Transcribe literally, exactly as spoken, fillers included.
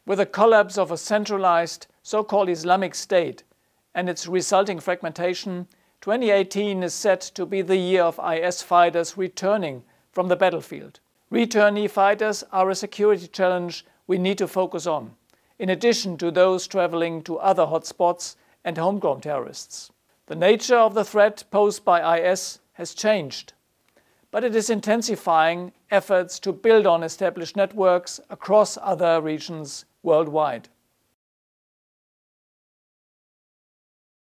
With the collapse of a centralized so-called Islamic State and its resulting fragmentation, twenty eighteen is set to be the year of I S fighters returning from the battlefield. Returnee fighters are a security challenge we need to focus on, in addition to those traveling to other hotspots and homegrown terrorists. The nature of the threat posed by I S has changed, but it is intensifying efforts to build on established networks across other regions worldwide.